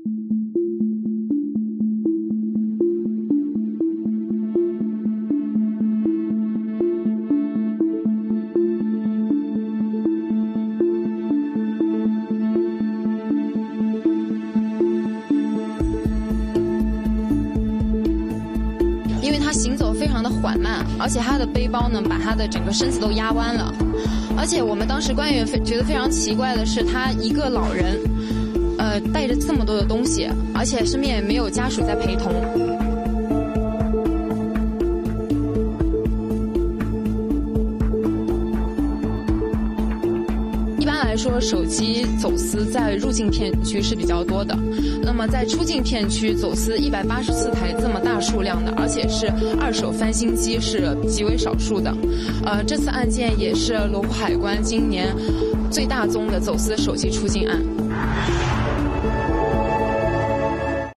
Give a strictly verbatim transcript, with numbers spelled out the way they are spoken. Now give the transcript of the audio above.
因为他行走非常的缓慢，而且他的背包呢把他的整个身子都压弯了。而且我们当时官员非觉得非常奇怪的是，他一个老人，呃，带着这么多的东西，而且身边也没有家属在陪同。一般来说，手机走私在入境片区是比较多的，那么在出境片区走私一百八十四台这么大数量的，而且是二手翻新机是极为少数的。呃，这次案件也是罗湖海关今年最大宗的走私手机出境案。